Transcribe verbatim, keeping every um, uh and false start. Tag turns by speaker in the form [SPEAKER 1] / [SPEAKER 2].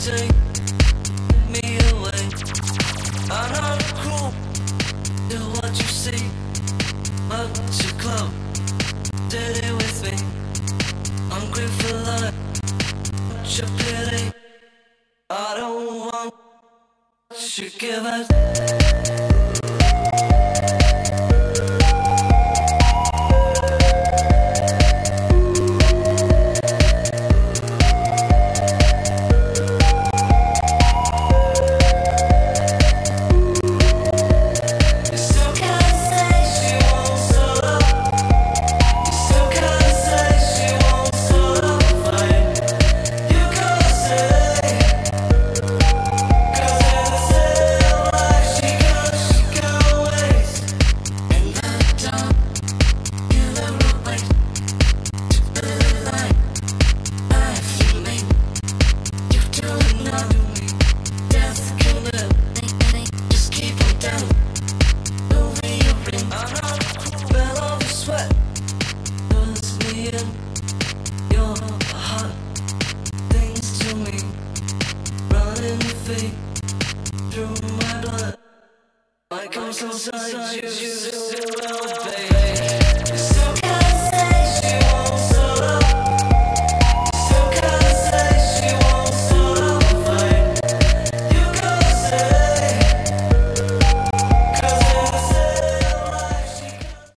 [SPEAKER 1] take me away. I'm not cruel to what you see, but you're close. Did it with me. Hungry for life, but your pity. I don't want what you give us. Through my blood, like I'm so inside you, you, you, you, you, you, you,